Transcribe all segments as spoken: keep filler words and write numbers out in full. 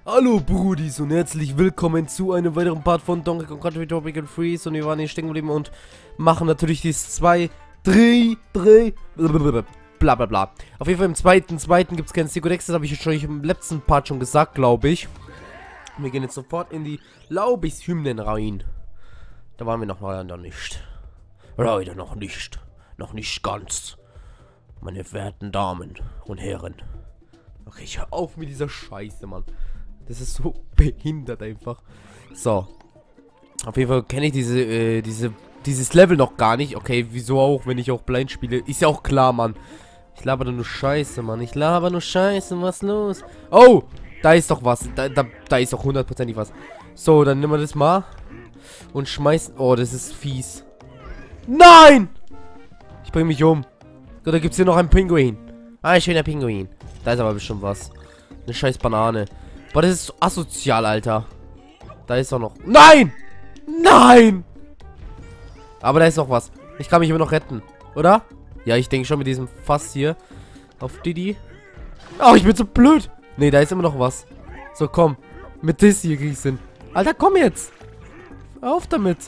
Hallo Brudis und herzlich willkommen zu einem weiteren Part von Donkey Kong Country Tropical Freeze. Und wir waren hier stecken geblieben und machen natürlich dieses zwei, drei, drei, bla bla bla. Auf jeden Fall im zweiten, zweiten gibt es keinen Sekodex, das habe ich schon im letzten Part schon gesagt, glaube ich. Wir gehen jetzt sofort in die Laubis-Hymnen rein. Da waren wir noch leider nicht. Leider noch nicht. Noch nicht ganz. Meine werten Damen und Herren. Okay, ich hör auf mit dieser Scheiße, Mann. Das ist so behindert einfach. So. Auf jeden Fall kenne ich diese, äh, diese, dieses Level noch gar nicht. Okay, wieso auch, wenn ich auch blind spiele. Ist ja auch klar, Mann. Ich laber nur Scheiße, Mann. Ich laber nur Scheiße. Was los? Oh! Da ist doch was. Da, da, da ist doch hundertprozentig was. So, dann nehmen wir das mal. Und schmeißen. Oh, das ist fies. Nein! Ich bring mich um. So, da gibt's hier noch einen Pinguin. Ah, ein schöner Pinguin. Da ist aber bestimmt was. Eine scheiß Banane. Boah, das ist so asozial, Alter. Da ist doch noch... Nein! Nein! Aber da ist noch was. Ich kann mich immer noch retten. Oder? Ja, ich denke schon mit diesem Fass hier. Auf Didi. Oh, ich bin so blöd. Nee, da ist immer noch was. So, komm. Mit das hier krieg ich's hin. Alter, komm jetzt. Hör auf damit.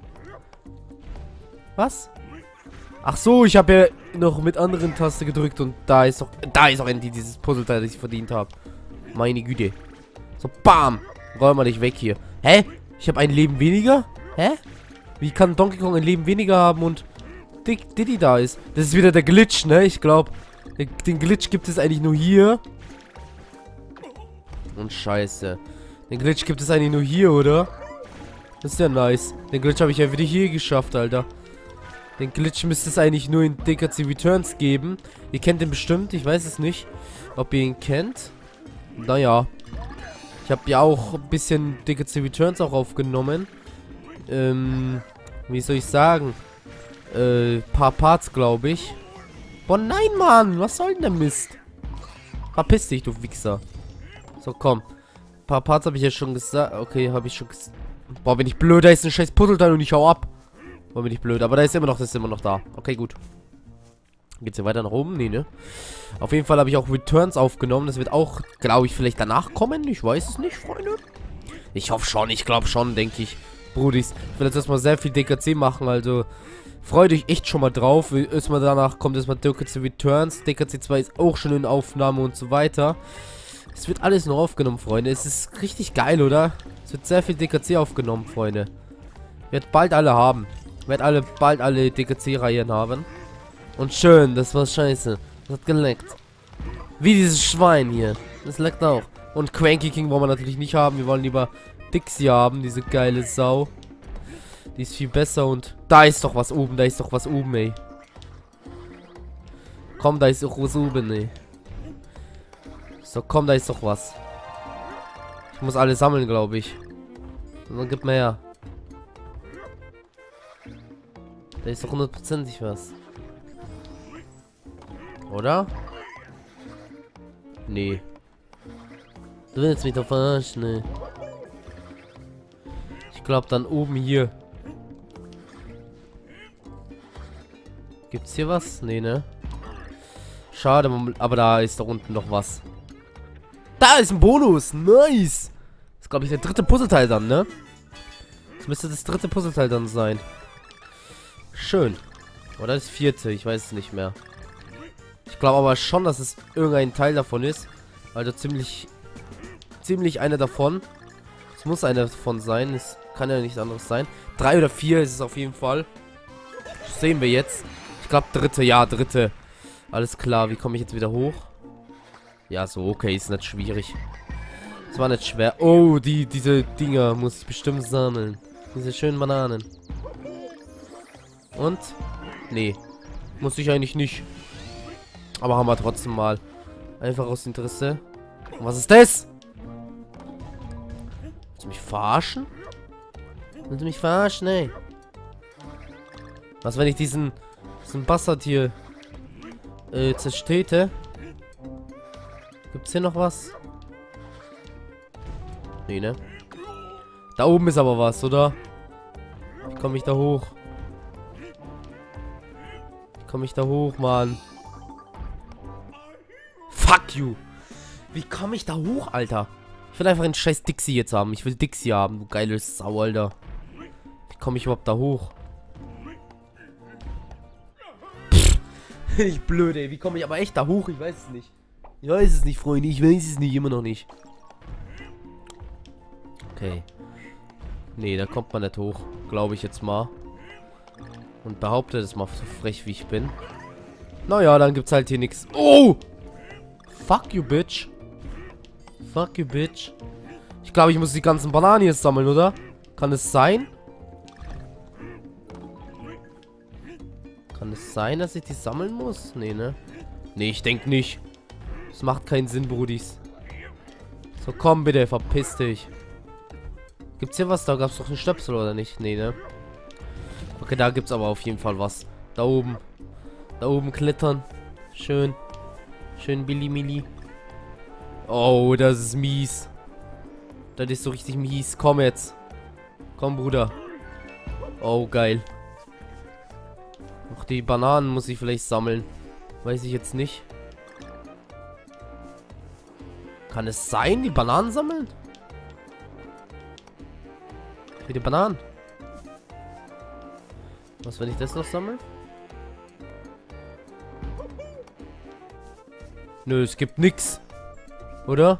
Was? Ach so, ich habe ja noch mit anderen Taste gedrückt und da ist doch... Da ist auch endlich dieses Puzzleteil, das ich verdient habe. Meine Güte. So, bam. Räum mal dich weg hier. Hä? Ich habe ein Leben weniger? Hä? Wie kann Donkey Kong ein Leben weniger haben und Dick Diddy da ist? Das ist wieder der Glitch, ne? Ich glaube, den Glitch gibt es eigentlich nur hier. Und scheiße. Den Glitch gibt es eigentlich nur hier, oder? Das ist ja nice. Den Glitch habe ich ja wieder hier geschafft, Alter. Den Glitch müsste es eigentlich nur in D K C Returns geben. Ihr kennt den bestimmt, ich weiß es nicht, ob ihr ihn kennt. Naja. Ich habe ja auch ein bisschen D K C Returns auch aufgenommen. Ähm, wie soll ich sagen? Äh, paar Parts, glaube ich. Boah, nein, Mann! Was soll denn der Mist? Verpiss dich, du Wichser. So, komm. Ein paar Parts habe ich ja schon gesagt. Okay, habe ich schon gesagt. Boah, bin ich blöd, da ist ein scheiß Puzzleteil und ich hau ab. Boah, bin ich blöd. Aber da ist immer noch, das ist immer noch da. Okay, gut. Geht's hier weiter nach oben? Nee, ne? Auf jeden Fall habe ich auch Returns aufgenommen. Das wird auch, glaube ich, vielleicht danach kommen. Ich weiß es nicht, Freunde. Ich hoffe schon. Ich glaube schon, denke ich. Brudis. Ich will jetzt erstmal sehr viel D K C machen. Also, freut euch echt schon mal drauf. Erstmal danach kommt erstmal D K C Returns. D K C zwei ist auch schon in Aufnahme und so weiter. Es wird alles noch aufgenommen, Freunde. Es ist richtig geil, oder? Es wird sehr viel D K C aufgenommen, Freunde. Wird bald alle haben. Wird alle, bald alle D K C-Reihen haben. Und schön, das war scheiße. Das hat geleckt. Wie dieses Schwein hier. Das leckt auch. Und Cranky King wollen wir natürlich nicht haben. Wir wollen lieber Dixie haben, diese geile Sau. Die ist viel besser und... Da ist doch was oben, da ist doch was oben, ey. Komm, da ist doch was oben, ey. So, komm, da ist doch was. Ich muss alles sammeln, glaube ich. Und dann gib mir her. Da ist doch hundertprozentig was. Oder? Nee. Du willst mich doch verarschen, ne? Ich glaube dann oben hier. Gibt's hier was? Nee, ne? Schade, aber da ist doch unten noch was. Da ist ein Bonus! Nice! Das ist, glaube ich, der dritte Puzzleteil dann, ne? Das müsste das dritte Puzzleteil dann sein. Schön. Oder das vierte, ich weiß es nicht mehr. Ich glaube aber schon, dass es irgendein Teil davon ist. Also ziemlich, ziemlich einer davon. Es muss einer davon sein. Es kann ja nichts anderes sein. Drei oder vier ist es auf jeden Fall. Das sehen wir jetzt. Ich glaube dritte, ja, dritte. Alles klar, wie komme ich jetzt wieder hoch? Ja, so, okay, ist nicht schwierig. Das war nicht schwer. Oh, die, diese Dinger muss ich bestimmt sammeln. Diese schönen Bananen. Und? Nee. Muss ich eigentlich nicht. Aber haben wir trotzdem mal. Einfach aus Interesse. Und was ist das? Willst du mich verarschen? Willst du mich verarschen, ey? Was, wenn ich diesen, diesen Bastard hier äh, zerstäte? Gibt's hier noch was? Nee, ne? Da oben ist aber was, oder? Wie komme ich da hoch? Wie komme ich da hoch, Mann? Fuck you! Wie komme ich da hoch, Alter? Ich will einfach einen scheiß Dixie jetzt haben. Ich will Dixie haben, du geiles Sau, Alter. Wie komme ich überhaupt da hoch? Pff, ich blöd, ey. Wie komme ich aber echt da hoch? Ich weiß es nicht. Ich weiß es nicht, Freunde. Ich weiß es nicht. Immer noch nicht. Okay. Nee, da kommt man nicht hoch. Glaube ich jetzt mal. Und behaupte das mal so frech, wie ich bin. Naja, dann gibt's halt hier nichts. Oh! Fuck you, bitch. Fuck you, bitch. Ich glaube, ich muss die ganzen Bananen jetzt sammeln, oder? Kann es sein? Kann es sein, dass ich die sammeln muss? Nee, ne? Nee, ich denke nicht. Das macht keinen Sinn, Brudis. So, komm bitte, verpiss dich. Gibt's hier was? Da gab's doch einen Stöpsel, oder nicht? Nee, ne? Okay, da gibt's aber auf jeden Fall was. Da oben. Da oben klettern. Schön. Schön Billy Milli. Oh, das ist mies. Das ist so richtig mies. Komm jetzt. Komm, Bruder. Oh, geil. Auch die Bananen muss ich vielleicht sammeln. Weiß ich jetzt nicht. Kann es sein, die Bananen sammeln? Für die Bananen. Was, wenn ich das noch sammle? Nö, es gibt nix. Oder?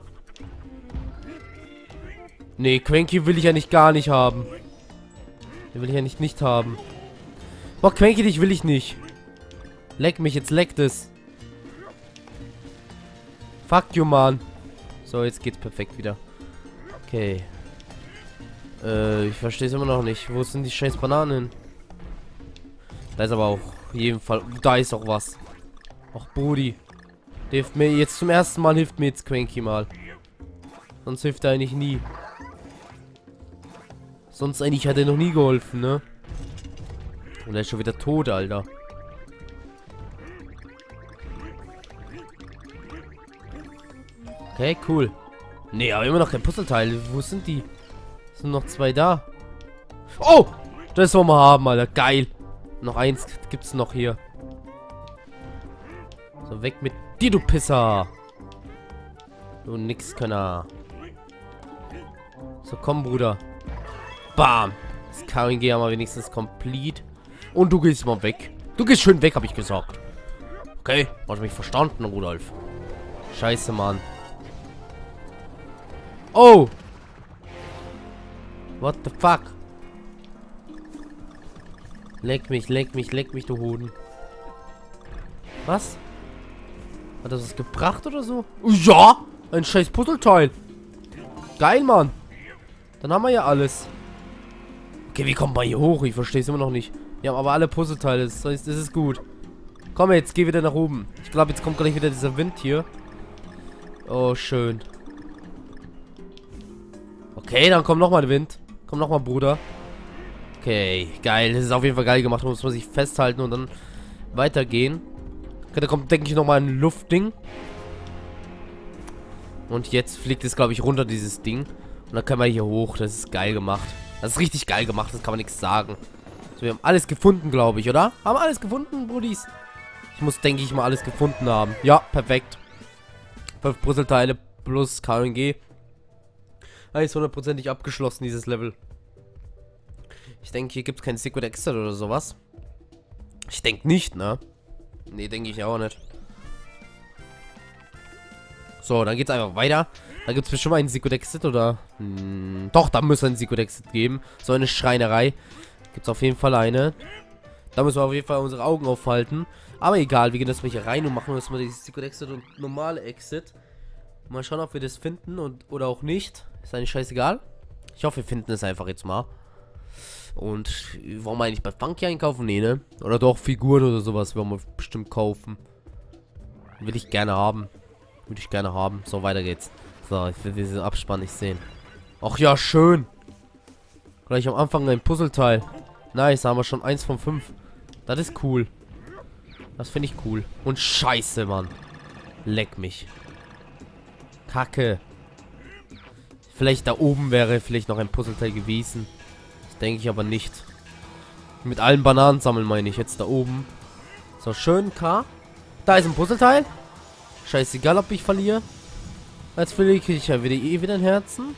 Nee, Quenki will ich ja nicht gar nicht haben. Den will ich ja nicht nicht haben. Boah, Quenki, dich will ich nicht. Leck mich, jetzt leckt es. Fuck you, Mann. So, jetzt geht's perfekt wieder. Okay. Äh, ich verstehe es immer noch nicht. Wo sind die scheiß Bananen? Da ist aber auch jeden Fall. Da ist auch was. Ach, Brudi. Der hilft mir jetzt zum ersten Mal, hilft mir jetzt Quenki mal. Sonst hilft er eigentlich nie. Sonst eigentlich hat er noch nie geholfen, ne? Und er ist schon wieder tot, Alter. Okay, cool. Nee, aber immer noch kein Puzzleteil. Wo sind die? Sind noch zwei da. Oh! Das wollen wir haben, Alter. Geil. Noch eins gibt's noch hier. So, weg mit dir, du Pisser. Du Nixkönner. So, komm, Bruder. Bam. Das K N G haben wir wenigstens complete. Und du gehst mal weg. Du gehst schön weg, habe ich gesagt. Okay, hast du mich verstanden, Rudolf? Scheiße, Mann. Oh! What the fuck? Leck mich, leck mich, leck mich, du Hoden. Was? Hat das was gebracht oder so? Ja! Ein scheiß Puzzleteil. Geil, Mann. Dann haben wir ja alles. Okay, wie kommt man hier hoch? Ich verstehe es immer noch nicht. Wir haben aber alle Puzzleteile. Das heißt, das ist gut. Komm jetzt, geh wieder nach oben. Ich glaube, jetzt kommt gleich wieder dieser Wind hier. Oh, schön. Okay, dann kommt nochmal der Wind. Komm nochmal, Bruder. Okay, geil. Das ist auf jeden Fall geil gemacht. Da muss man sich festhalten und dann weitergehen. Okay, da kommt, denke ich, nochmal ein Luftding. Und jetzt fliegt es, glaube ich, runter, dieses Ding. Und dann können wir hier hoch. Das ist geil gemacht. Das ist richtig geil gemacht. Das kann man nichts sagen. So, wir haben alles gefunden, glaube ich, oder? Haben wir alles gefunden, Brudis? Ich muss, denke ich, mal alles gefunden haben. Ja, perfekt. Fünf Puzzleteile plus K N G. Ist hundertprozentig abgeschlossen, dieses Level. Ich denke, hier gibt es kein Secret Exit oder sowas. Ich denke nicht, ne? Ne, denke ich auch nicht. So, dann geht's einfach weiter. Da gibt es bestimmt einen Secret Exit oder... Hm, doch, da muss es einen Secret Exit geben. So eine Schreinerei. Gibt es auf jeden Fall eine. Da müssen wir auf jeden Fall unsere Augen aufhalten. Aber egal, wir gehen das mal hier rein und machen uns mal dieses Secret Exit und normale Exit. Mal schauen, ob wir das finden und oder auch nicht. Ist eigentlich scheißegal. Ich hoffe, wir finden es einfach jetzt mal. Und wollen wir eigentlich bei Funky einkaufen? Nee, ne? Oder doch Figuren oder sowas wollen wir bestimmt kaufen. Will ich gerne haben. Würde ich gerne haben. So, weiter geht's. So, ich will diesen Abspann nicht sehen. Ach ja, schön. Gleich am Anfang ein Puzzleteil. Nice, da haben wir schon eins von fünf. Das ist cool. Das finde ich cool. Und scheiße, Mann. Leck mich. Kacke. Vielleicht da oben wäre vielleicht noch ein Puzzleteil gewesen. Das denke ich aber nicht. Mit allen Bananen sammeln meine ich jetzt da oben. So, schön K. Da ist ein Puzzleteil. Scheißegal, ob ich verliere. Als will ich, krieg ich ja wieder eh wieder ein Herzen.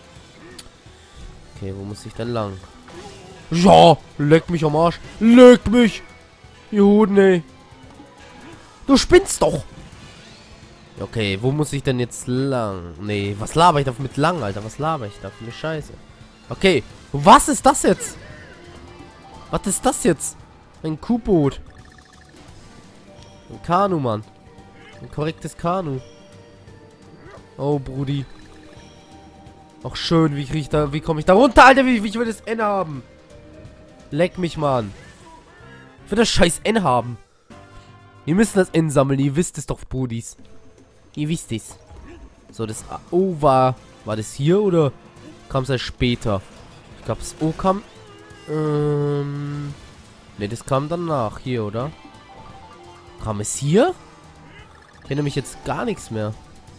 Okay, wo muss ich denn lang? Ja, leck mich am Arsch. Leck mich. Juden, ey. Du spinnst doch. Okay, wo muss ich denn jetzt lang? Nee, was laber ich da mit lang, Alter? Was laber ich da für eine Scheiße? Okay, was ist das jetzt? Was ist das jetzt? Ein Kuhboot. Ein Kanu, Mann. Ein korrektes Kanu. Oh, Brudi. Auch schön, wie krieg ich da, wie komme ich da runter, Alter? Wie, wie ich will das N haben? Leck mich, Mann. Ich will das scheiß N haben. Wir müssen das N sammeln, ihr wisst es doch, Brudis. Ihr wisst es. So, das O war... War das hier oder kam es erst später? Ich glaube, das O kam... Ähm... Ne, das kam danach. Hier, oder? Kam es hier? Ich erinnere mich jetzt gar nichts mehr.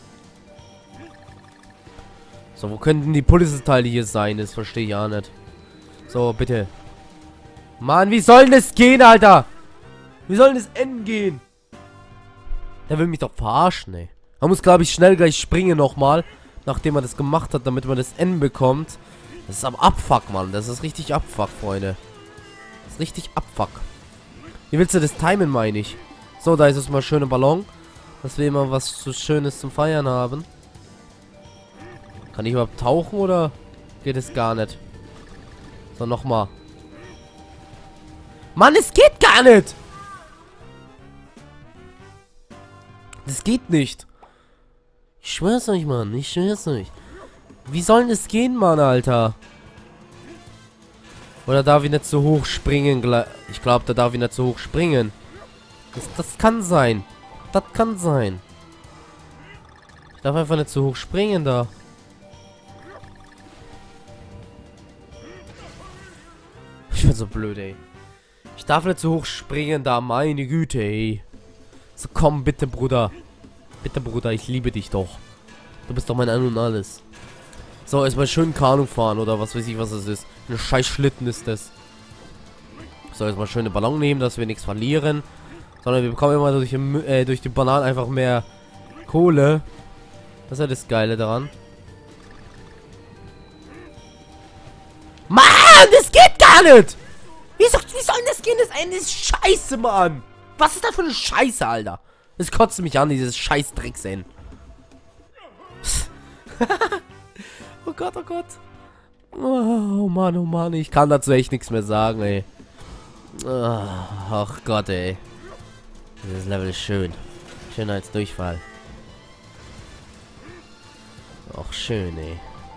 So, wo könnten die Puzzleteile hier sein? Das verstehe ich ja nicht. So, bitte. Mann, wie soll denn das gehen, Alter? Wie soll denn das enden gehen? Der will mich doch verarschen, ey. Man muss, glaube ich, schnell gleich springen nochmal. Nachdem man das gemacht hat, damit man das N bekommt. Das ist am Abfuck, Mann. Das ist richtig Abfuck, Freunde. Das ist richtig Abfuck. Wie willst du das timen, meine ich? So, da ist es mal schöner Ballon. Dass wir immer was so Schönes zum Feiern haben. Kann ich überhaupt tauchen oder geht es gar nicht? So, nochmal. Mann, es geht gar nicht! Das geht nicht. Ich schwör's euch, Mann. Ich schwör's euch. Wie soll denn das gehen, Mann, Alter? Oder darf ich nicht so hoch springen? Ich glaube, da darf ich nicht so hoch springen. Das, das kann sein. Das kann sein. Ich darf einfach nicht so hoch springen da. Ich bin so blöd, ey. Ich darf nicht so hoch springen da. Meine Güte, ey. So, komm, bitte, Bruder. Bitte, Bruder, ich liebe dich doch. Du bist doch mein Ein und Alles. So, erstmal schön Kanu fahren oder was weiß ich, was es ist. Ein scheiß Schlitten ist das. So, erstmal schöne Ballon nehmen, dass wir nichts verlieren. Sondern wir bekommen immer durch die, äh, durch die Bananen einfach mehr Kohle. Das ist ja das Geile daran. Mann, das geht gar nicht! Wie soll, wie soll das gehen? Das Ende ist scheiße, Mann! Was ist das für eine Scheiße, Alter? Das kotzt mich an, dieses scheiß Drecksend. Oh Gott, oh Gott. Oh Mann, oh Mann, ich kann dazu echt nichts mehr sagen, ey. Ach Gott, ey. Dieses Level ist schön. Schöner als Durchfall. Ach, schön, ey.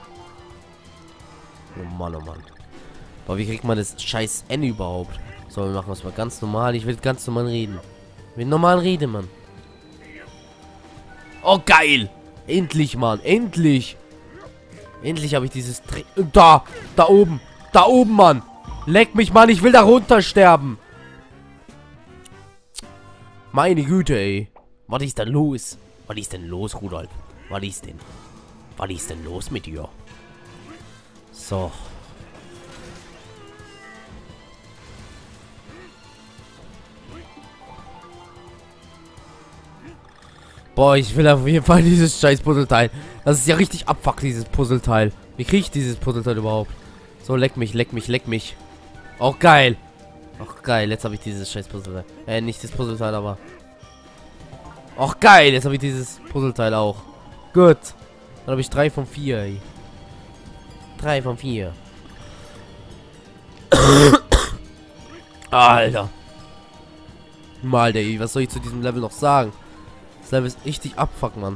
Oh Mann, oh Mann. Aber wie kriegt man das scheiß N überhaupt? So, wir machen das mal ganz normal. Ich will ganz normal reden. Ich will normal reden, Mann. Oh, geil! Endlich, Mann. Endlich! Endlich habe ich dieses... Dre da! Da oben! Da oben, Mann! Leck mich, Mann! Ich will da runter sterben! Meine Güte, ey. Was ist denn los? Was ist denn los, Rudolf? Was ist denn? Was ist denn los mit dir? So. Boah, ich will auf jeden Fall dieses scheiß Puzzleteil. Das ist ja richtig abfuck, dieses Puzzleteil. Wie kriege ich dieses Puzzleteil überhaupt? So, leck mich, leck mich, leck mich. Auch geil. Auch geil, jetzt habe ich dieses scheiß Puzzleteil. Äh, nicht das Puzzleteil, aber... Auch geil, jetzt habe ich dieses Puzzleteil auch. Gut. Dann habe ich drei von vier, ey. Drei von vier. Alter. Mal, ey, was soll ich zu diesem Level noch sagen? Das Level ist richtig abfuck, Mann.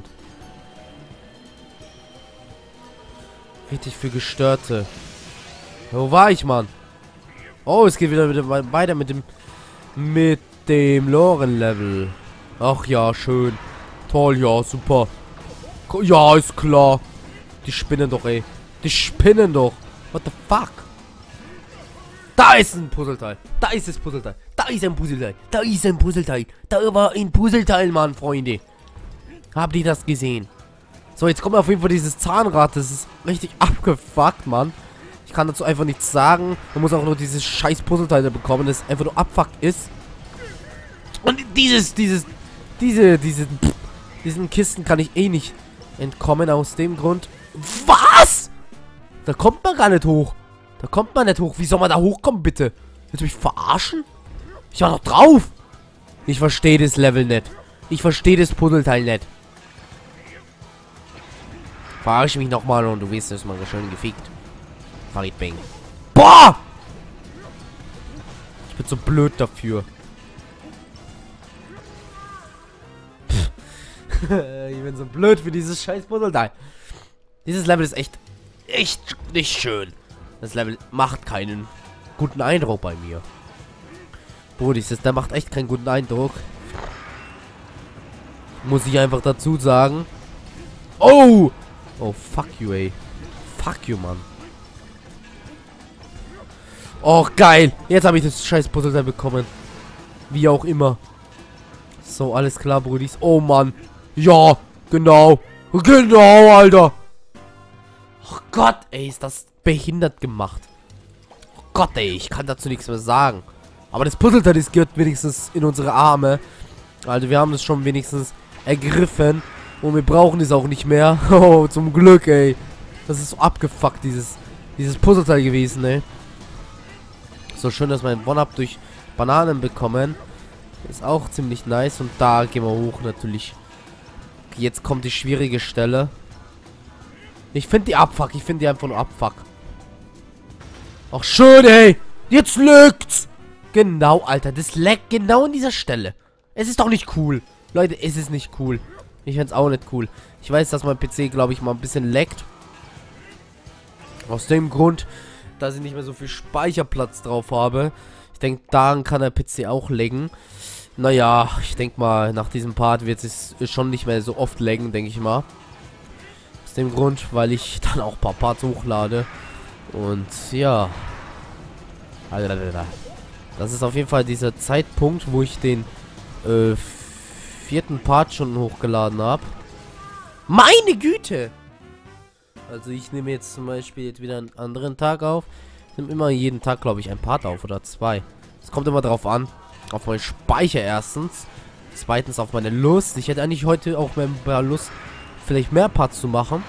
Richtig für Gestörte. Wo war ich, Mann? Oh, es geht wieder mit dem, weiter mit dem mit dem Loren-Level. Ach ja, schön. Toll, ja, super. Ja, ist klar. Die spinnen doch, ey. Die spinnen doch. What the fuck? Da ist ein Puzzleteil. Da ist das Puzzleteil. Da ist ein Puzzleteil. Da ist ein Puzzleteil. Da war ein Puzzleteil, Mann, Freunde. Habt ihr das gesehen? So, jetzt kommt auf jeden Fall dieses Zahnrad. Das ist richtig abgefuckt, Mann. Ich kann dazu einfach nichts sagen. Man muss auch nur dieses scheiß Puzzleteil bekommen, das einfach nur abfuckt ist. Und dieses, dieses, diese, diese, pff, diesen Kisten kann ich eh nicht entkommen aus dem Grund. Was? Da kommt man gar nicht hoch. Da kommt man nicht hoch. Wie soll man da hochkommen, bitte? Willst du mich verarschen? Ich war doch drauf. Ich verstehe das Level nicht. Ich verstehe das Puzzleteil nicht. Verarsche mich nochmal und du wirst es mal schön gefickt. Farid Bang. Boah! Ich bin so blöd dafür. Ich bin so blöd für dieses scheiß Puzzleteil. Dieses Level ist echt, echt nicht schön. Das Level macht keinen guten Eindruck bei mir. Brudis, das, der macht echt keinen guten Eindruck. Muss ich einfach dazu sagen. Oh! Oh, fuck you, ey. Fuck you, Mann. Oh, geil. Jetzt habe ich das scheiß Puzzleteil bekommen. Wie auch immer. So, alles klar, Brudis. Oh, Mann. Ja, genau. Genau, Alter. Oh Gott, ey, ist das behindert gemacht. Oh Gott, ey, ich kann dazu nichts mehr sagen. Aber das Puzzleteil ist gehört wenigstens in unsere Arme. Also wir haben es schon wenigstens ergriffen. Und wir brauchen es auch nicht mehr. Oh, zum Glück, ey. Das ist so abgefuckt, dieses, dieses Puzzleteil gewesen, ey. So schön, dass wir ein One-Up durch Bananen bekommen. Ist auch ziemlich nice. Und da gehen wir hoch, natürlich. Jetzt kommt die schwierige Stelle. Ich finde die Abfuck. Ich finde die einfach nur Abfuck. Ach, schön, ey. Jetzt leckt's. Genau, Alter. Das leckt genau an dieser Stelle. Es ist doch nicht cool. Leute, es ist nicht cool. Ich find's auch nicht cool. Ich weiß, dass mein P C, glaube ich, mal ein bisschen leckt. Aus dem Grund, dass ich nicht mehr so viel Speicherplatz drauf habe. Ich denke, daran kann der P C auch laggen. Naja, ich denke mal, nach diesem Part wird es schon nicht mehr so oft laggen, denke ich mal. Aus dem Grund, weil ich dann auch ein paar Parts hochlade. Und ja. Das ist auf jeden Fall dieser Zeitpunkt, wo ich den äh, vierten Part schon hochgeladen habe. Meine Güte! Also ich nehme jetzt zum Beispiel jetzt wieder einen anderen Tag auf. Ich nehme immer jeden Tag, glaube ich, ein Part auf oder zwei. Es kommt immer drauf an. Auf meinen Speicher erstens. Zweitens auf meine Lust. Ich hätte eigentlich heute auch mehr Lust, vielleicht mehr Parts zu machen.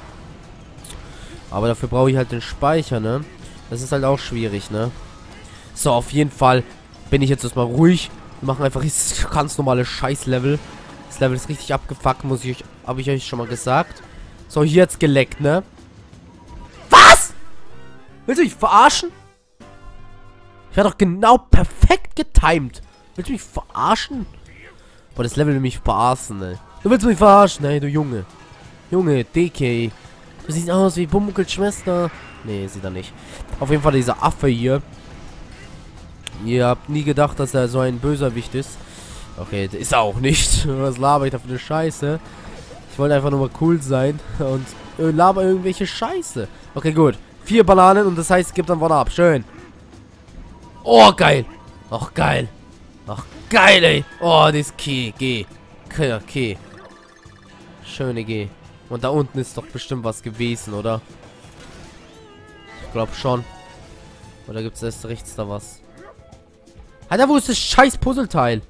Aber dafür brauche ich halt den Speicher, ne? Das ist halt auch schwierig, ne? So, auf jeden Fall bin ich jetzt erstmal ruhig. Wir machen einfach dieses ganz normale Scheiß-Level. Das Level ist richtig abgefuckt, muss ich euch, habe ich euch schon mal gesagt. So, hier jetzt geleckt, ne? Was? Willst du mich verarschen? Ich war doch genau perfekt getimed. Willst du mich verarschen? Boah, das Level will mich verarschen, ne? Du willst mich verarschen, ey, du Junge. Junge, D K. Du siehst aus wie Pumuckls Schwester. Nee, sieht er nicht. Auf jeden Fall dieser Affe hier. Ihr habt nie gedacht, dass er so ein Böserwicht ist. Okay, ist er auch nicht. Was laber ich da für eine Scheiße? Ich wollte einfach nur mal cool sein. Und äh, laber irgendwelche Scheiße. Okay, gut. Vier Bananen und das heißt, es gibt dann One-Up. Schön. Oh, geil. Ach, geil. Ach, geil, ey. Oh, das Key. G. K. K. Schöne G. Und da unten ist doch bestimmt was gewesen, oder? Ich glaube schon. Oder gibt es erst rechts da was? Alter, wo ist das scheiß Puzzleteil?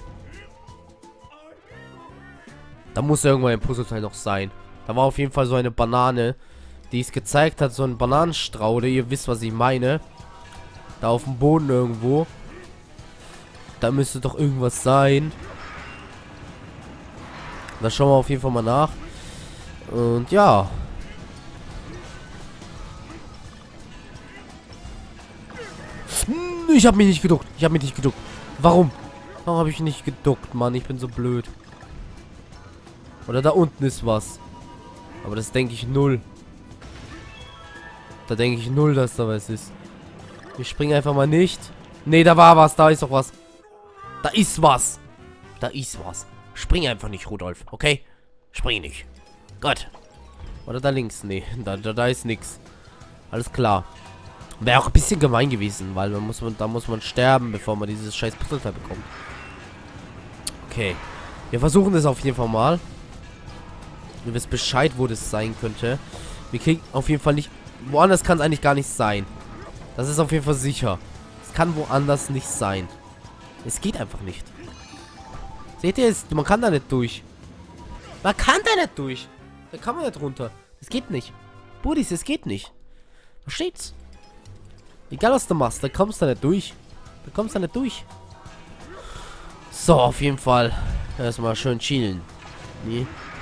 Da muss irgendwo ein Puzzleteil noch sein. Da war auf jeden Fall so eine Banane, die es gezeigt hat. So ein Bananenstraude. Ihr wisst, was ich meine. Da auf dem Boden irgendwo. Da müsste doch irgendwas sein. Da schauen wir auf jeden Fall mal nach. Und ja. Ich habe mich nicht geduckt. Ich habe mich nicht geduckt. Warum? Warum habe ich nicht geduckt, Mann? Ich bin so blöd. Oder da unten ist was. Aber das denke ich null. Da denke ich null, dass da was ist. Ich springe einfach mal nicht. Nee, da war was. Da ist doch was. Da ist was. Da ist was. Spring einfach nicht, Rudolf. Okay? Spring nicht. Gut. Oder da links? Nee, da, da, da ist nichts. Alles klar. Wäre auch ein bisschen gemein gewesen, weil man muss, da muss man sterben, bevor man dieses scheiß Puzzleteil bekommt. Okay. Wir versuchen es auf jeden Fall mal. Ihr wisst Bescheid, wo das sein könnte. Wir kriegen auf jeden Fall nicht... Woanders kann es eigentlich gar nicht sein. Das ist auf jeden Fall sicher. Es kann woanders nicht sein. Es geht einfach nicht. Seht ihr es? Man kann da nicht durch. Man kann da nicht durch. Da kann man nicht runter. Das geht nicht. Budis, das geht nicht. Versteht's? Egal was du machst, da kommst du nicht durch. Da kommst du nicht durch. So, auf jeden Fall. Erstmal schön chillen. Nee.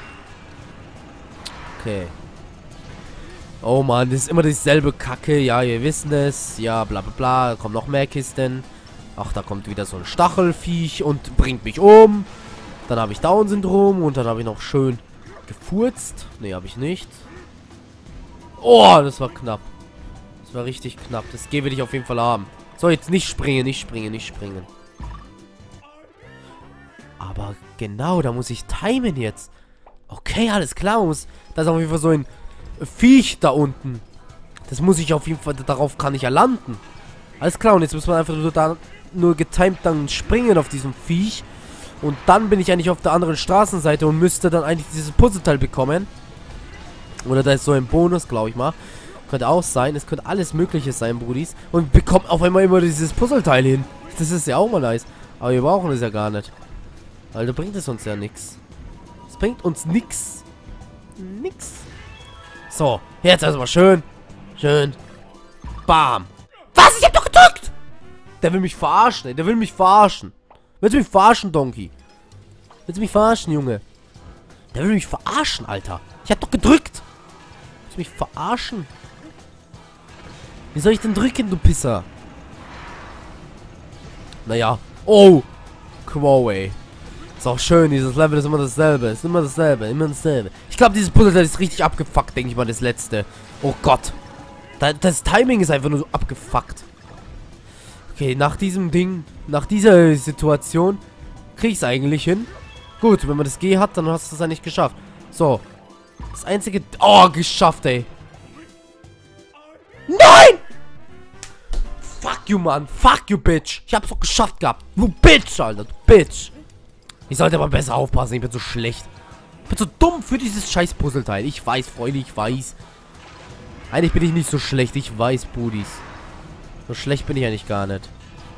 Okay. Oh Mann, das ist immer dieselbe Kacke. Ja, ihr wisst es. Ja, bla bla bla. Da kommen noch mehr Kisten. Ach, da kommt wieder so ein Stachelviech und bringt mich um. Dann habe ich Down-Syndrom und dann habe ich noch schön gefurzt. Ne, habe ich nicht. Oh, das war knapp. Das war richtig knapp. Das G will ich auf jeden Fall haben. So, jetzt nicht springen, nicht springen, nicht springen. Aber genau, da muss ich timen jetzt. Okay, alles klar. Man muss, da ist auf jeden Fall so ein Viech da unten. Das muss ich auf jeden Fall, darauf kann ich ja landen. Alles klar, und jetzt muss man einfach nur da nur getimed dann springen auf diesem Viech. Und dann bin ich eigentlich auf der anderen Straßenseite und müsste dann eigentlich dieses Puzzleteil bekommen. Oder da ist so ein Bonus, glaube ich mal. Könnte auch sein. Es könnte alles Mögliche sein, Brudis. Und bekommt auf einmal immer dieses Puzzleteil hin. Das ist ja auch mal nice. Aber wir brauchen es ja gar nicht. Weil da bringt es uns ja nichts. Es bringt uns nichts. Nix. So, jetzt erstmal schön. Schön. Bam. Was? Ich hab doch gedrückt! Der will mich verarschen, ey. Der will mich verarschen. Willst du mich verarschen, Donkey? Willst du mich verarschen, Junge? Der will mich verarschen, Alter. Ich hab doch gedrückt. Willst du mich verarschen? Wie soll ich denn drücken, du Pisser? Naja. Oh. Quo, ey. Ist auch schön, dieses Level ist immer dasselbe. Ist immer dasselbe, immer dasselbe. Ich glaube, dieses Puzzle ist richtig abgefuckt, denke ich mal, das letzte. Oh Gott. Da, das Timing ist einfach nur so abgefuckt. Okay, nach diesem Ding, nach dieser Situation, kriege ich es eigentlich hin. Gut, wenn man das G hat, dann hast du es eigentlich geschafft. So. Das einzige... Oh, geschafft, ey. Nein! Fuck you, Mann. Fuck you, Bitch. Ich hab's doch geschafft gehabt. Du Bitch, Alter. Du Bitch. Ich sollte aber besser aufpassen. Ich bin so schlecht. Ich bin so dumm für dieses scheiß Puzzleteil. Ich weiß, Freunde, ich weiß. Eigentlich bin ich nicht so schlecht. Ich weiß, Budis. So schlecht bin ich eigentlich gar nicht.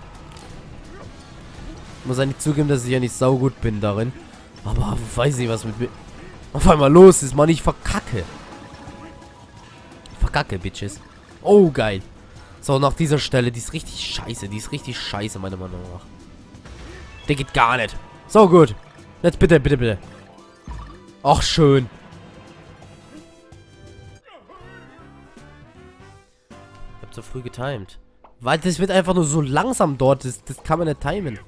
Ich muss eigentlich zugeben, dass ich ja nicht saugut bin darin. Aber weiß nicht, was mit mir auf einmal los ist, Mann. Ich verkacke. Verkacke, Bitches. Oh, geil. So, nach dieser Stelle, die ist richtig scheiße. Die ist richtig scheiße, meiner Meinung nach. Der geht gar nicht. So, gut. Jetzt bitte, bitte, bitte. Ach, schön. Ich hab zu früh getimed. Weil das wird einfach nur so langsam dort. Das, das kann man nicht timen.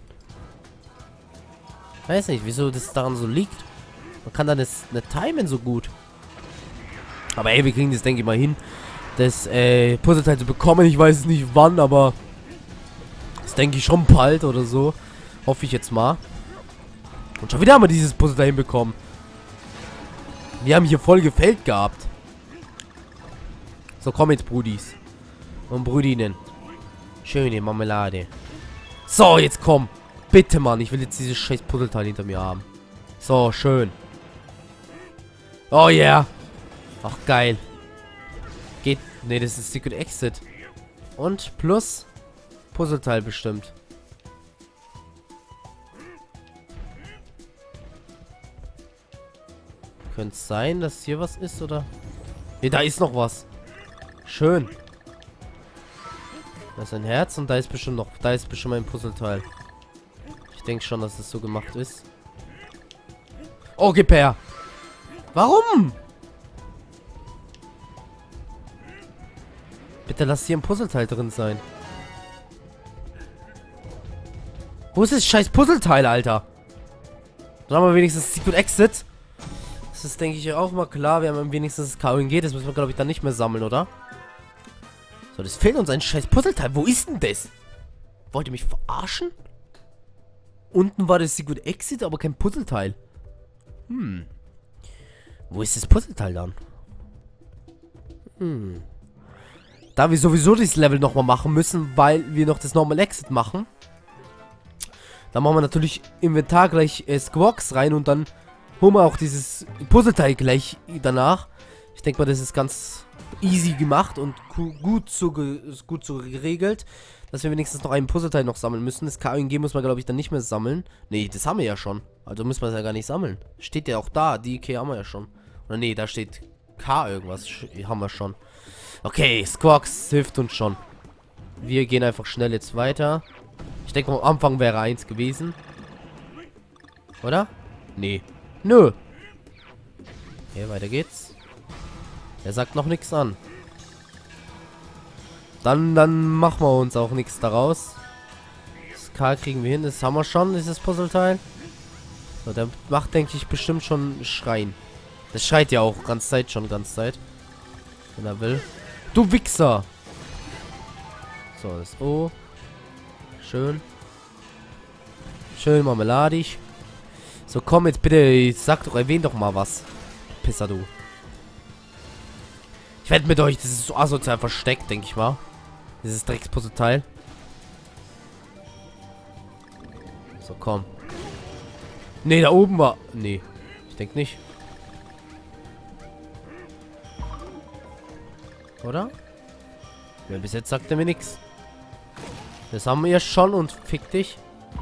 Ich weiß nicht, wieso das daran so liegt. Man kann dann das nicht timen so gut. Aber ey, wir kriegen das, denke ich mal, hin. Das äh, Puzzleteil zu bekommen. Ich weiß nicht wann, aber das denke ich schon bald oder so. Hoffe ich jetzt mal. Und schon wieder haben wir dieses Puzzleteil hinbekommen. Wir haben hier voll gefällt gehabt. So, komm jetzt, Brudis. Und Brüdinnen. Schöne Marmelade. So, jetzt komm. Bitte, Mann. Ich will jetzt dieses scheiß Puzzleteil hinter mir haben. So, schön. Oh, yeah. Ach, geil. Geht. Ne, das ist Secret Exit. Und plus Puzzleteil bestimmt. Könnte es sein, dass hier was ist, oder? Ne, da ist noch was. Schön. Da ist ein Herz und da ist bestimmt noch, da ist bestimmt ein Puzzleteil. Ich denke schon, dass es so gemacht ist. Oh, gib her. Warum? Bitte lass hier ein Puzzleteil drin sein. Wo ist das scheiß Puzzleteil, Alter? Dann haben wir wenigstens Secret Exit. Das ist, denke ich, auch mal klar. Wir haben wenigstens das K O N G. Das müssen wir, glaube ich, dann nicht mehr sammeln, oder? So, das fehlt uns ein scheiß Puzzleteil. Wo ist denn das? Wollt ihr mich verarschen? Unten war das Secret Exit, aber kein Puzzleteil. Hm. Wo ist das Puzzleteil dann? Hm. Da wir sowieso dieses Level nochmal machen müssen, weil wir noch das Normal Exit machen. Dann machen wir natürlich Inventar gleich äh, Squawks rein und dann holen wir auch dieses Puzzleteil gleich danach. Ich denke mal, das ist ganz easy gemacht und gut so, gut so geregelt, dass wir wenigstens noch einen Puzzleteil noch sammeln müssen. Das K O N G muss man, glaube ich, dann nicht mehr sammeln. Nee, das haben wir ja schon. Also müssen wir es ja gar nicht sammeln. Steht ja auch da. Die Key haben wir ja schon. Oder nee, da steht K irgendwas. Haben wir schon. Okay, Squawks hilft uns schon. Wir gehen einfach schnell jetzt weiter. Ich denke, am Anfang wäre eins gewesen. Oder? Nee. Nö. Okay, weiter geht's. Er sagt noch nichts an. Dann, dann machen wir uns auch nichts daraus. Das K kriegen wir hin. Das haben wir schon, dieses Puzzleteil. So, der macht, denke ich, bestimmt schon Schreien. Das schreit ja auch ganz Zeit schon, ganz Zeit. Wenn er will. Du Wichser! So, das O. Schön. Schön marmeladig. So, komm jetzt bitte. Sag doch, erwähn doch mal was. Pisser, du. Ich werde mit euch, das ist so asozial versteckt, denke ich mal. Dieses Dreckspuzzleteil. So, komm. Nee, da oben war... Nee, ich denke nicht. Oder? Ja, bis jetzt sagt er mir nichts. Das haben wir ja schon und fick dich.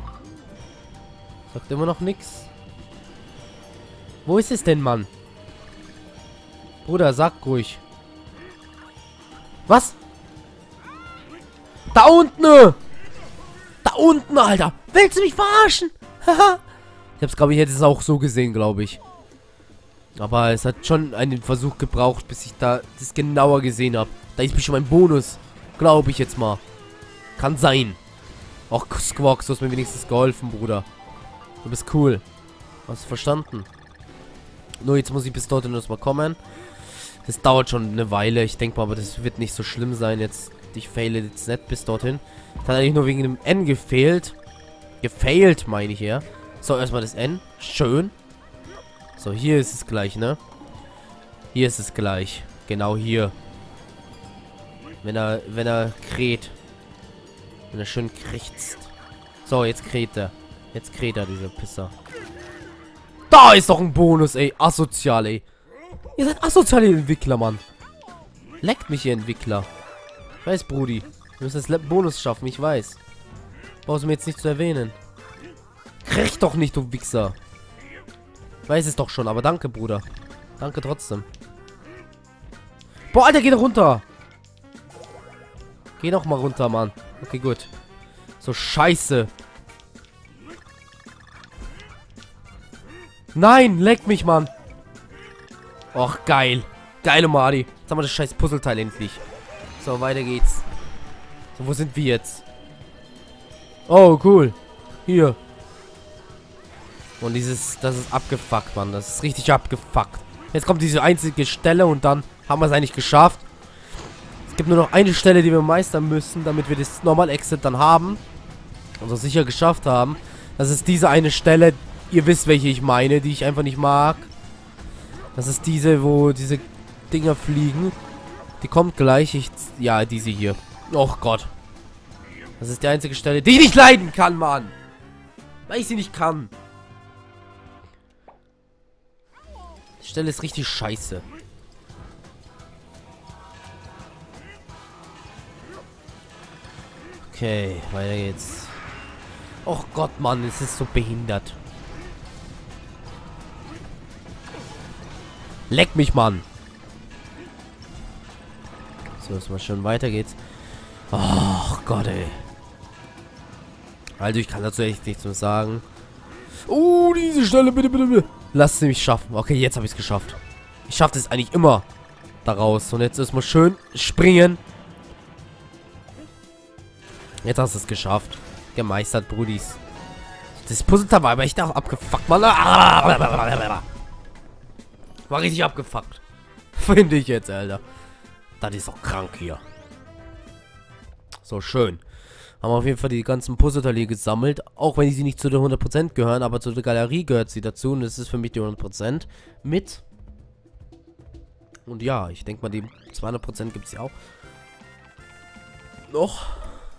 Sagt immer noch nichts. Wo ist es denn, Mann? Bruder, sag ruhig. Was? Da unten! Da unten, Alter! Willst du mich verarschen? Haha! Ich hab's, glaube ich, hätte es auch so gesehen, glaube ich. Aber es hat schon einen Versuch gebraucht, bis ich da das genauer gesehen habe. Da ist bestimmt ein Bonus. Glaube ich jetzt mal. Kann sein. Ach, Squawks, du hast mir wenigstens geholfen, Bruder. Du bist cool. Hast du verstanden? Nur jetzt muss ich bis dorthin erstmal kommen. Das dauert schon eine Weile. Ich denke mal, aber das wird nicht so schlimm sein. Jetzt, ich faile jetzt nicht bis dorthin. Das hat eigentlich nur wegen dem N gefehlt. Gefailt, meine ich ja. So, erstmal das N. Schön. So, hier ist es gleich, ne? Hier ist es gleich. Genau hier. Wenn er, wenn er kräht. Wenn er schön krächzt. So, jetzt kräht er. Jetzt kräht er, dieser Pisser. Da ist doch ein Bonus, ey. Asozial, ey. Ihr seid asoziale Entwickler, Mann. Leckt mich, ihr Entwickler. Ich weiß, Brudi. Wir müssen das Bonus schaffen, ich weiß. Brauchst du mir jetzt nicht zu erwähnen. Krieg doch nicht, du Wichser. Ich weiß es doch schon, aber danke, Bruder. Danke trotzdem. Boah, Alter, geh doch runter. Geh doch mal runter, Mann. Okay, gut. So, scheiße. Nein, leck mich, Mann. Och, geil. Geile Madi. Jetzt haben wir das scheiß Puzzleteil endlich. So, weiter geht's. So, wo sind wir jetzt? Oh, cool. Hier. Und dieses, das ist abgefuckt, Mann. Das ist richtig abgefuckt. Jetzt kommt diese einzige Stelle und dann haben wir es eigentlich geschafft. Es gibt nur noch eine Stelle, die wir meistern müssen, damit wir das Normal Exit dann haben. Also sicher geschafft haben. Das ist diese eine Stelle, ihr wisst, welche ich meine, die ich einfach nicht mag. Das ist diese, wo diese Dinger fliegen. Die kommt gleich. Ich, ja, diese hier. Oh Gott. Das ist die einzige Stelle, die ich nicht leiden kann, Mann. Weil ich sie nicht kann. Die Stelle ist richtig scheiße. Okay, weiter geht's. Och Gott, Mann, es ist so behindert. Leck mich, Mann. So, erstmal schön weiter geht's. Och Gott, ey. Also, ich kann dazu echt nichts mehr sagen. Oh, diese Stelle, bitte, bitte, bitte. Lasst sie mich schaffen. Okay, jetzt habe ich es geschafft. Ich schaffe es eigentlich immer daraus. Und jetzt erstmal schön springen. Jetzt hast du es geschafft. Gemeistert, Brudis. Das Puzzleteil war aber echt auch abgefuckt, Mann. War richtig abgefuckt. Finde ich jetzt, Alter. Das ist doch krank hier. So, schön. Haben wir auf jeden Fall die ganzen Puzzleteile hier gesammelt. Auch wenn sie nicht zu den hundert Prozent gehören, aber zu der Galerie gehört sie dazu. Und das ist für mich die hundert Prozent mit. Und ja, ich denke mal, die zweihundert Prozent gibt es ja auch. Noch.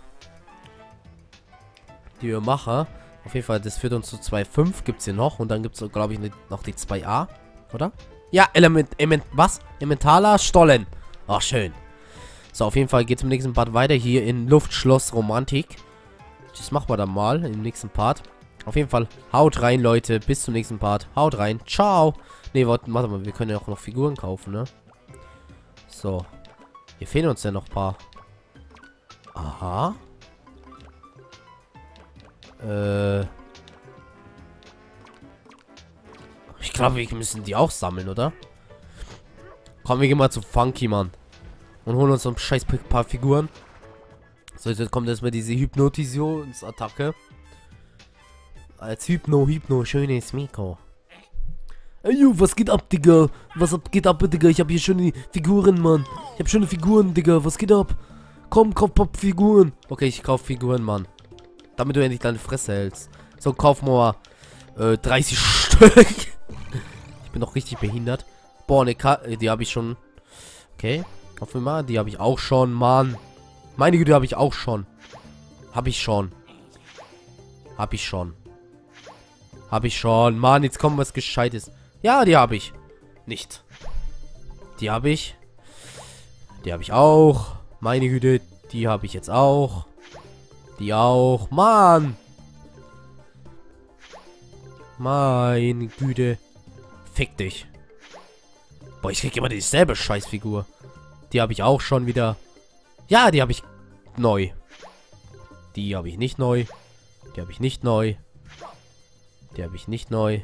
Die wir machen. Auf jeden Fall, das führt uns zu zwei Komma fünf. Gibt es hier noch. Und dann gibt es, glaube ich, noch die zwei a. Oder? Ja, Element. Element was? Elementaler Stollen. Ach, schön. So, auf jeden Fall geht es im nächsten Part weiter hier in Luftschloss Romantik. Das machen wir dann mal im nächsten Part. Auf jeden Fall, haut rein, Leute. Bis zum nächsten Part. Haut rein. Ciao. Ne, warte, warte mal, wir können ja auch noch Figuren kaufen, ne? So. Hier fehlen uns ja noch ein paar. Aha. Äh. Ich glaube, wir müssen die auch sammeln, oder? Komm, wir gehen mal zu Funky, Mann. Und holen uns so ein scheiß paar Figuren. So, jetzt kommt erstmal diese Hypnotisationsattacke. Als Hypno, Hypno, schönes Mikro. Ey, yo, was geht ab, Digga? Was ab, geht ab, Digga? Ich hab hier schöne Figuren, Mann. Ich hab schöne Figuren, Digga. Was geht ab? Komm, kauf Pop Figuren. Okay, ich kauf Figuren, Mann. Damit du endlich deine Fresse hältst. So, kauf mal äh, dreißig Stück. Ich bin doch richtig behindert. Boah, ne Karte, die habe ich schon. Okay, kaufen wir mal. Die habe ich auch schon, Mann. Meine Güte, habe ich auch schon. Habe ich schon. Habe ich schon. Habe ich schon. Mann, jetzt kommt was Gescheites. Ja, die habe ich. Nicht. Die habe ich. Die habe ich auch. Meine Güte, die habe ich jetzt auch. Die auch. Mann. Meine Güte. Fick dich. Boah, ich krieg immer dieselbe Scheißfigur. Die habe ich auch schon wieder. Ja, die habe ich neu. Die habe ich nicht neu. Die habe ich nicht neu. Die habe ich nicht neu.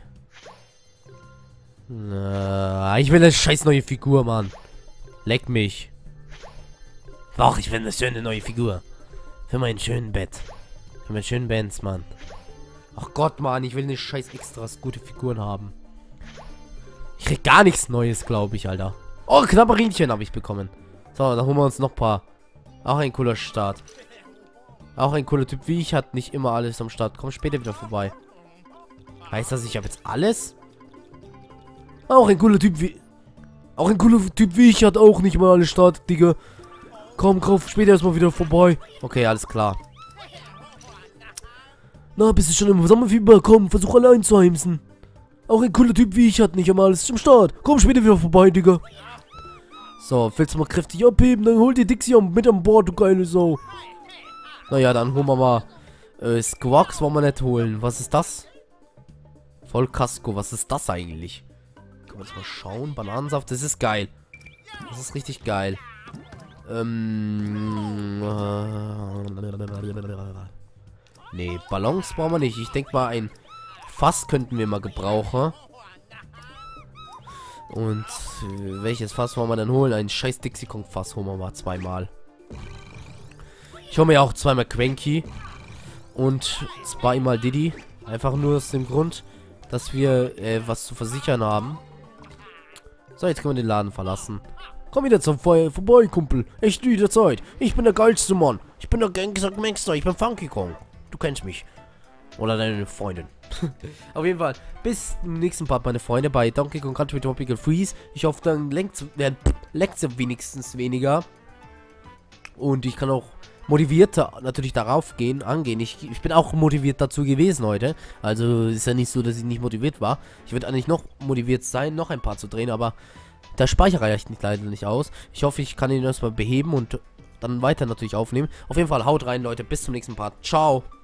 Na, ich will eine scheiß neue Figur, Mann. Leck mich. Doch, ich will eine schöne neue Figur. Für mein schönen Bett. Für meinen schönen Bands, Mann. Ach Gott, Mann, ich will eine scheiß extras gute Figuren haben. Ich krieg gar nichts Neues, glaube ich, Alter. Oh, Knabberinchen habe ich bekommen. So, dann holen wir uns noch ein paar. Auch ein cooler Start. Auch ein cooler Typ wie ich hat nicht immer alles am Start. Komm später wieder vorbei. Heißt das, ich habe jetzt alles? Auch ein cooler Typ wie... Auch ein cooler Typ wie ich hat auch nicht mal alles Start, Digga. Komm, kauf später erstmal wieder vorbei. Okay, alles klar. Na, bist du schon im Sommerfieber? Komm, versuch allein zu heimsen. Auch ein cooler Typ wie ich hat nicht einmal alles zum Start. Komm später wieder vorbei, Digga. So, willst du mal kräftig abheben? Dann hol dir Dixie mit an Bord, du geile Sau. Naja, dann holen wir mal... Äh, Squawks wollen wir nicht holen. Was ist das? Vollkasko, was ist das eigentlich? Können wir jetzt mal schauen. Bananensaft, das ist geil. Das ist richtig geil. Ähm... Äh, nee, Ballons brauchen wir nicht. Ich denke mal, ein Fass könnten wir mal gebrauchen. Und äh, welches Fass wollen wir denn holen? Ein scheiß Dixie Kong Fass holen wir mal zweimal. Ich hole mir auch zweimal Quenky. Und zweimal Diddy. Einfach nur aus dem Grund, dass wir äh, was zu versichern haben. So, jetzt können wir den Laden verlassen. Komm wieder zum Feuer vorbei, Kumpel. Echt wieder Zeit. Ich bin der geilste Mann. Ich bin der Gangster Gangster. Ich bin Funky Kong. Du kennst mich. Oder deine Freundin. Auf jeden Fall. Bis zum nächsten Part, meine Freunde, bei Donkey Kong Country Tropical Freeze. Ich hoffe, dann lenkt es wenigstens weniger. Und ich kann auch motivierter natürlich darauf gehen, angehen. Ich, ich bin auch motiviert dazu gewesen heute. Also ist ja nicht so, dass ich nicht motiviert war. Ich würde eigentlich noch motiviert sein, noch ein paar zu drehen, aber der Speicher reicht nicht, leider nicht aus. Ich hoffe, ich kann ihn erstmal beheben und dann weiter natürlich aufnehmen. Auf jeden Fall haut rein, Leute. Bis zum nächsten Part. Ciao.